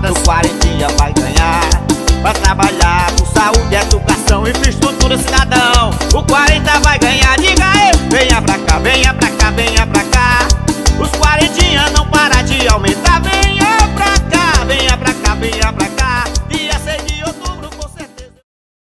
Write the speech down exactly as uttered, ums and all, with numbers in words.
O quarentinha vai ganhar, vai trabalhar com saúde, educação, infraestrutura, cidadão. O quarenta vai ganhar, diga aí. Venha pra cá, venha pra cá, venha pra cá. Os quarenta